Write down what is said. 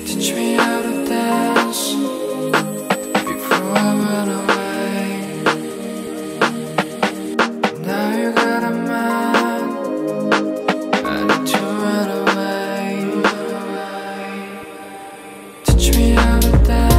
Teach me how to dance before I run away. Now you got a man, I need to run away. Teach me how to dance.